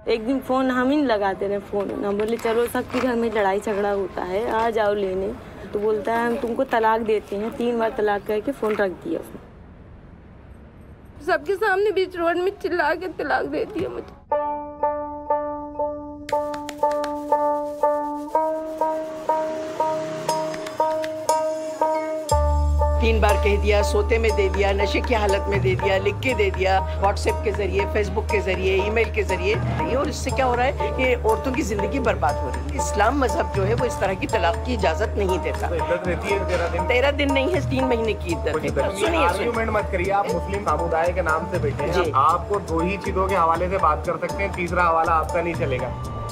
एक दिन फ़ोन हम ही लगाते रहे, फ़ोन ना बोले चलो सबके घर में लड़ाई झगड़ा होता है, आ जाओ लेने। तो बोलता है हम तुमको तलाक देते हैं। 3 बार तलाक करके फ़ोन रख दिया उसने। सबके सामने बीच रोड में चिल्ला के तलाक दे दिया मुझे। तीन बार कह दिया, सोते में दे दिया, नशे की हालत में दे दिया, लिख के दे दिया, व्हाट्सएप के जरिए, फेसबुक के जरिए, ईमेल के जरिए। और इससे क्या हो रहा है कि औरतों की जिंदगी बर्बाद हो रही है। इस्लाम मजहब जो है वो इस तरह की तलाक की इजाजत नहीं देता। 13 दिन नहीं है, 3 महीने की इद्दत है। सुनिए मत करिए, आप मुस्लिम समुदाय के नाम से बैठे हैं, आपको 2 ही चीजों के हवाले से बात कर सकते हैं, तीसरा हवाला आपका नहीं चलेगा।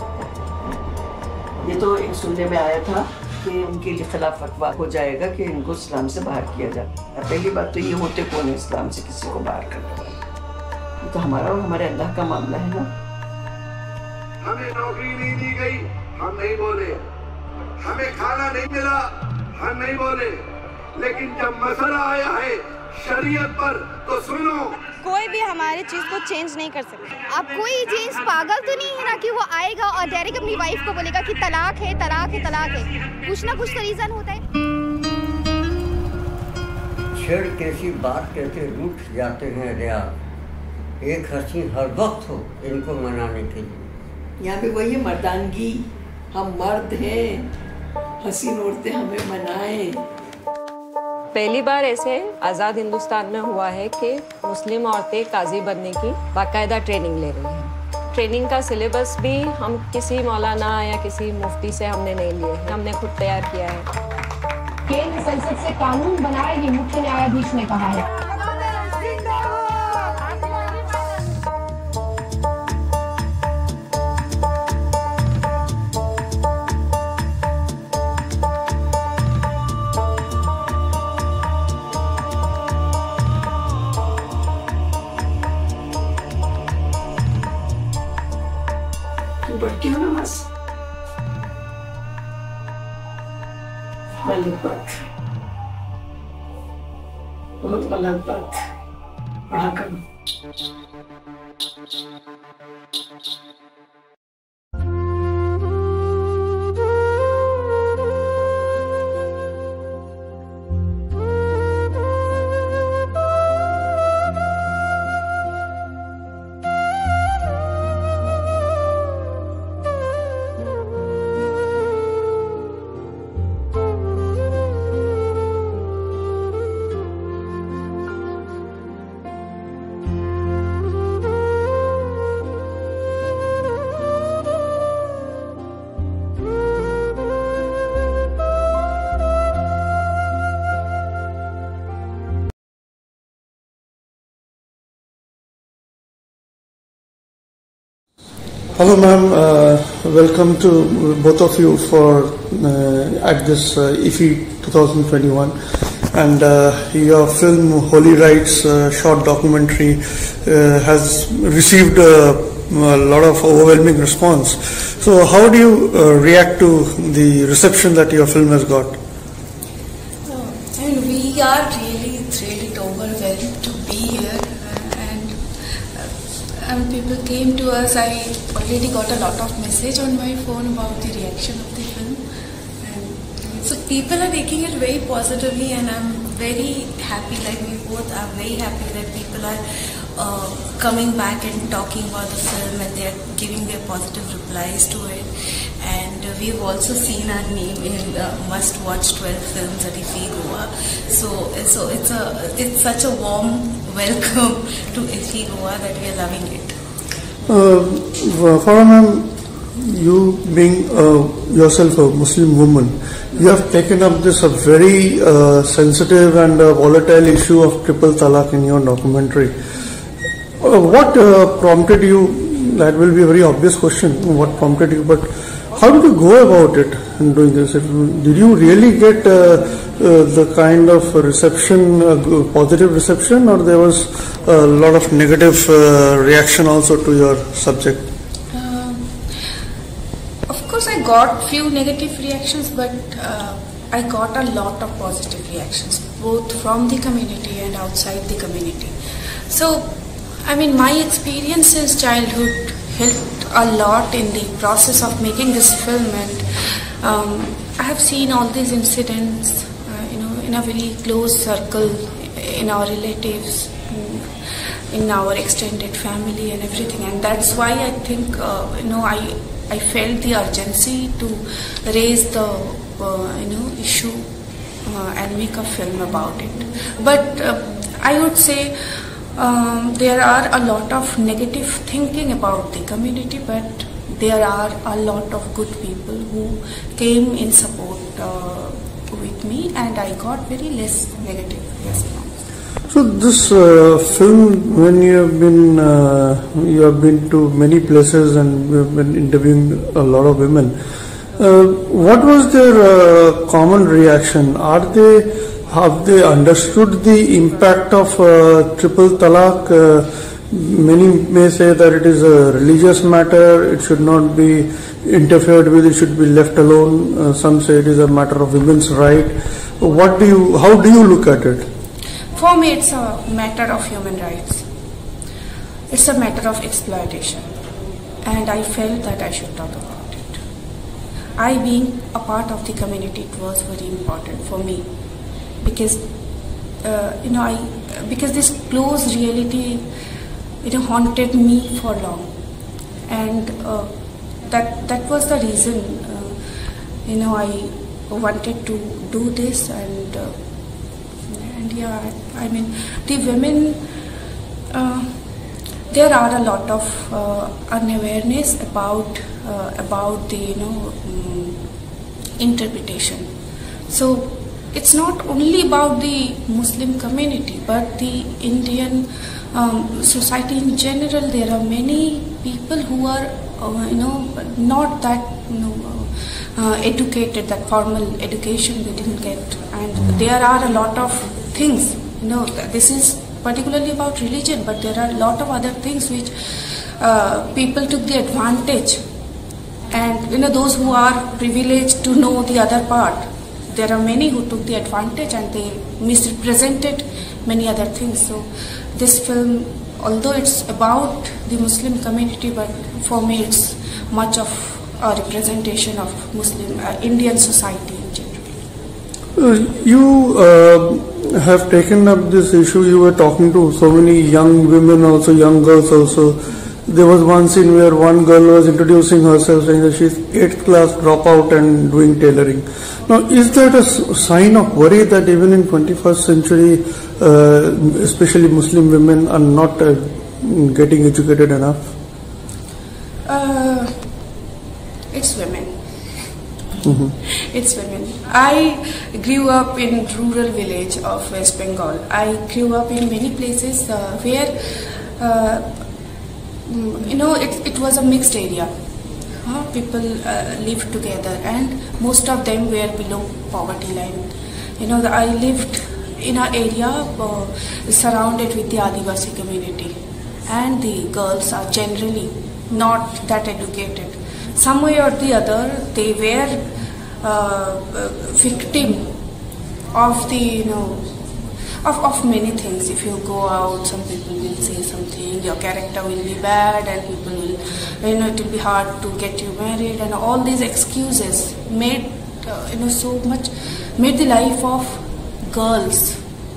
ये तो एक सुनने में आया था कि उनके खिलाफ फतवा हो जाएगा कि इनको इस्लाम से बाहर किया जाए। पहली बात तो ये होते कौन है इस्लाम से किसी को बाहर करने वाले? ये तो हमारा और हमारे अल्लाह का मामला है ना। हमें नौकरी नहीं दी गई, हम नहीं बोले। हमें खाना नहीं मिला, हम नहीं बोले। लेकिन जब मसला आया है शरीयत पर तो सुनो। कोई भी हमारे चीज को चेंज नहीं कर सकता। अब कोई जेंट्स पागल तो नहीं है ना कि वो आएगा और डायरेक्ट अपनी वाइफ को बोलेगा कि तलाक है तलाक है तलाक है। कुछ ना कुछ तो रीजन होता है। छेड़ कैसी बात कहते रूठ जाते हैं रियाज। एक हंसी हर वक्त हो इनको मनाने के लिए। यहाँ पे वही मर्दानगी, हम मर्द हैं, हसीन औरतें हमें मनाएं। पहली बार ऐसे आज़ाद हिंदुस्तान में हुआ है कि मुस्लिम औरतें काजी बनने की बाकायदा ट्रेनिंग ले रही हैं। ट्रेनिंग का सिलेबस भी हम किसी मौलाना या किसी मुफ्ती से हमने नहीं लिए हैं, हमने खुद तैयार किया है। केंद्र संसद से कानून बनाएगी, मुख्य न्यायाधीश ने कहा है। बढ़ती हो नमाज? गलत बात, बहुत गलत बात। पढ़ा करो। Hello ma'am, welcome to both of you for at this IFFI 2021, and your film Holy Rights short documentary has received a lot of overwhelming response. So how do you react to the reception that your film has got? We are really thrilled, overwhelmed to be here, and people came to us. I already got a lot of message on my phone about the reaction of the film, and so people are taking it very positively, and I'm very happy. Like, we both are very happy that people are coming back and talking about the film, and they are giving their positive replies to it. And we've also seen our name in must-watch 12 films at IFFI Goa. So it's such a warm welcome to IFFI Goa that we are loving it. Farah ma'am, you being yourself a Muslim woman, you have taken up this a very sensitive and volatile issue of triple talaq in your documentary. What prompted you? That will be a very obvious question. What prompted you? But how did you go about it in doing this? Did you really get the kind of reception, positive reception, or there was a lot of negative reaction also to your subject? Of course, I got few negative reactions, but I got a lot of positive reactions, both from the community and outside the community. So, I mean, my experience since childhood helped a lot in the process of making this film, and I have seen all these incidents, in a very close circle, in our relatives, in our extended family and everything, and that's why I think I felt the urgency to raise the issue and make a film about it. But I would say there are a lot of negative thinking about the community, but there are a lot of good people who came in support with me, and I got very less negative response. So this film, when you have been to many places and you have been interviewing a lot of women, what was their common reaction? Have they understood the impact of triple talaq? Many may say that it is a religious matter, it should not be interfered with, it should be left alone. Some say it is a matter of women's right. How do you look at it? For me, it's a matter of human rights. It's a matter of exploitation, and I felt that I should talk about it. I, being a part of the community, it was very important for me, because because this close reality, haunted me for long, and that was the reason, I wanted to do this, and yeah, I mean, the women, there are a lot of unawareness about the interpretation. So it's not only about the Muslim community, but the Indian society in general. There are many people who are not that educated, that formal education they didn't get, and there are a lot of things, this is particularly about religion, but there are a lot of other things which people took the advantage, and those who are privileged to know the other part, there are many who took the advantage and they misrepresented many other things. So this film, although it's about the Muslim community, but for me it's much of a representation of Muslim Indian society in general. You have taken up this issue. You were talking to so many young women also, young girls also. There was one scene where one girl was introducing herself, saying that she's 8th class dropout and doing tailoring. Now, is that a sign of worry that even in 21st century, especially Muslim women are not getting educated enough? It's women. It's women. I grew up in rural village of West Bengal. I grew up in many places where it was a mixed area. People lived together, and most of them were below poverty line. I lived in an area surrounded with the Adivasi community, and the girls are generally not that educated. Some way or the other, they were victim of the of many things. If you go out, some people will say something, your character will be bad, and people will, it will be hard to get you married, and all these excuses made made the life of girls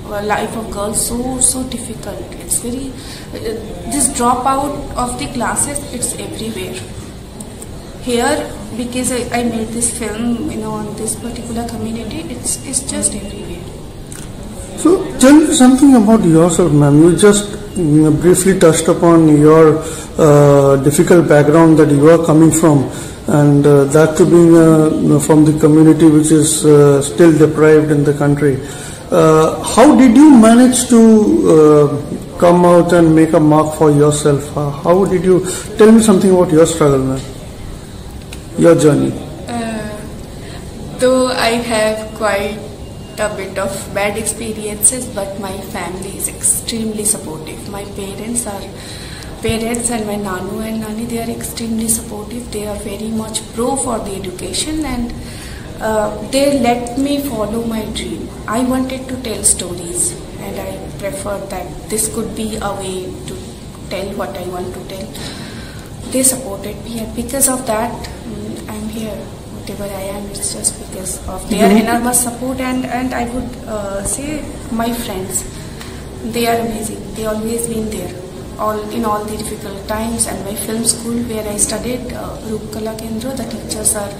so difficult. It's very this dropout of the classes, it's everywhere. Here, because I made this film, on this particular community, it's just everywhere. So, tell me something about yourself, ma'am. You just briefly touched upon your difficult background that you are coming from, and that to being from the community which is still deprived in the country. How did you manage to come out and make a mark for yourself? How did you tell me something about your struggle, ma'am? Your journey. Though I have quite a bit of bad experiences, but my family is extremely supportive. My parents and my Nanu and Nani, they are extremely supportive. They are very much pro for the education, and they let me follow my dream. I wanted to tell stories, and I preferred that this could be a way to tell what I want to tell. they supported me, and because of that, I'm here. Whatever I am, it's just because of their enormous support, and I would say my friends, they are amazing. They always been there, in all the difficult times. And my film school where I studied, Roop Kala Kendra, the teachers are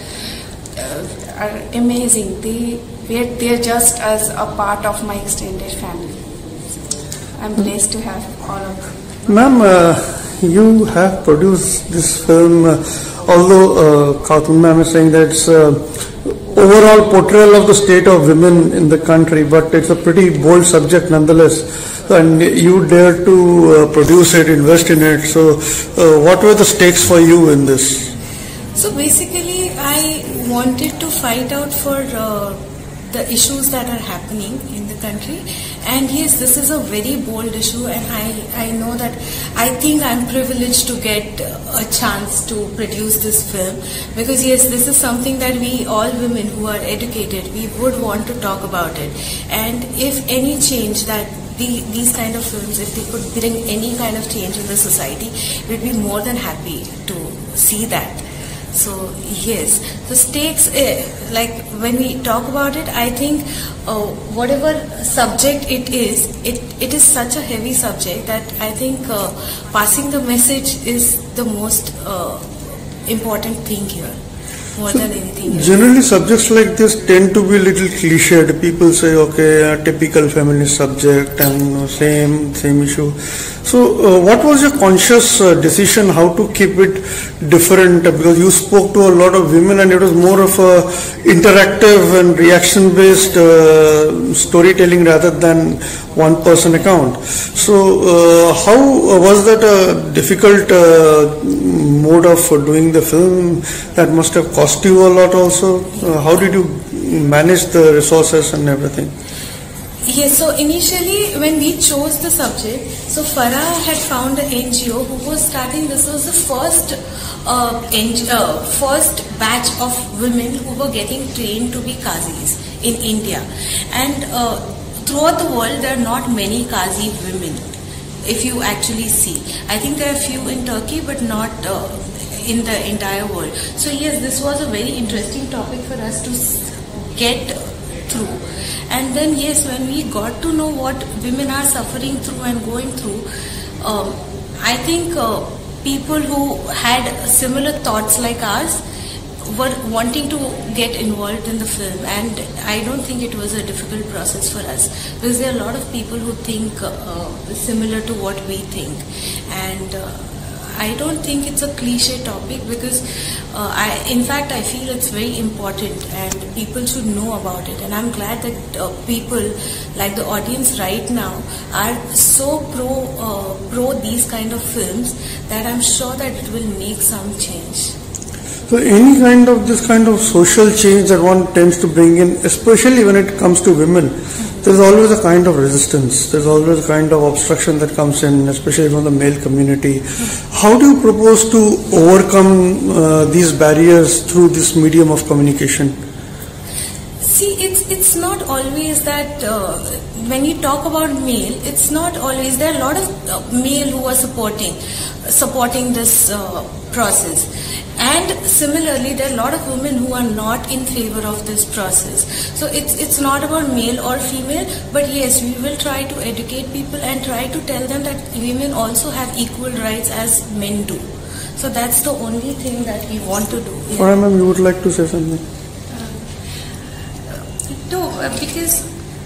amazing. They're just as a part of my extended family. I'm blessed to have all of them. Ma'am, you have produced this film, although Khatun ma'am is saying that it's overall portrayal of the state of women in the country, but it's a pretty bold subject nonetheless, and you dare to produce it, invest in it. So what were the stakes for you in this? So basically, I wanted to fight out for the issues that are happening in the country, and yes, this is a very bold issue, and I know that I think I'm privileged to get a chance to produce this film, because yes, this is something that we all women who are educated, we would want to talk about it. And if any change that these kind of films, if they could bring any kind of change in the society, we'd be more than happy to see that. So yes, the stakes, like when we talk about it, I think whatever subject it is such a heavy subject that I think passing the message is the most important thing here, more than anything else. Generally, subjects like this tend to be a little cliched. People say, okay, a typical feminist subject and same issue. So what was your conscious decision how to keep it different? Because you spoke to a lot of women and it was more of a interactive and reaction based storytelling rather than one person account. So how was that a difficult mode of doing the film? That must have cost you a lot also. How did you manage the resources and everything? Yes, so initially when we chose the subject, so Farah had found an NGO who was starting, this was the first first batch of women who were getting trained to be Qazis in India. And throughout the world there are not many Qazi women, if you actually see. I think there are few in Turkey but not in the entire world. So yes, this was a very interesting topic for us to get through. And then yes, when we got to know what women are suffering through and going through, I think people who had similar thoughts like ours were wanting to get involved in the film, and I don't think it was a difficult process for us, because there are a lot of people who think similar to what we think, and I don't think it's a cliche topic, because in fact I feel it's very important and people should know about it, and I'm glad that people like the audience right now are so pro these kind of films that I'm sure that it will make some change. So any kind of this kind of social change that one tends to bring in, especially when it comes to women, there's always a kind of resistance. There's always a kind of obstruction that comes in, especially from the male community. How do you propose to overcome these barriers through this medium of communication? See, it's not always that when you talk about male, it's not always. There are a lot of male who are supporting this process. And similarly, there are a lot of women who are not in favor of this process. So it's not about male or female, but yes, we will try to educate people and try to tell them that women also have equal rights as men do. So that's the only thing that we want to do. Farah ma'am, you would like to say something? No, because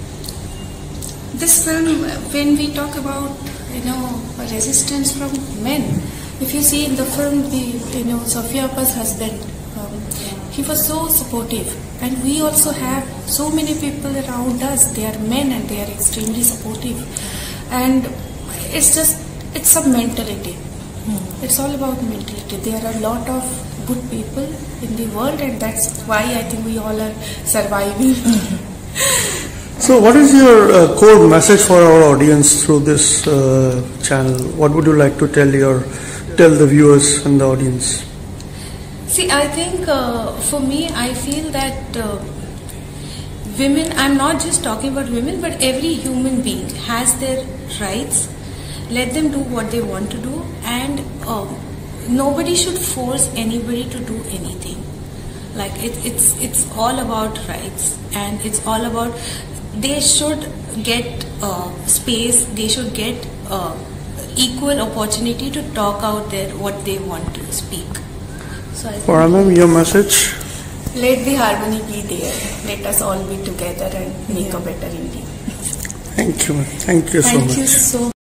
this film, when we talk about resistance from men. If you see in the film, Sofia Appa's husband, he was so supportive, and we also have so many people around us. They are men and they are extremely supportive, and it's a mentality. It's all about mentality. There are a lot of good people in the world, and that's why I think we all are surviving. So what is your core message for our audience through this channel? What would you like to tell the viewers and the audience? See, I think for me, I feel that women, I'm not just talking about women, but every human being has their rights. Let them do what they want to do, and nobody should force anybody to do anything. Like it's all about rights, and it's all about they should get space. They should get equal opportunity to talk out there what they want to speak. So I Farah ma'am, your message? Let the harmony be there. Let us all be together and make a better India. Thank you, ma'am. Thank you so much. Thank you so